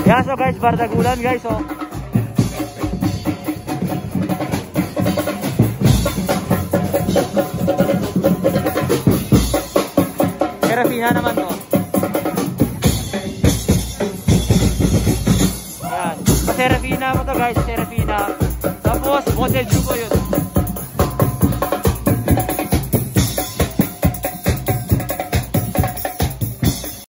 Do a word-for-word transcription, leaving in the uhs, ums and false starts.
Yan, so guys, bardagulan guys, oh. Serafina naman to. Yan. Serafina mo to guys, Serafina. Tapos, model two po yun.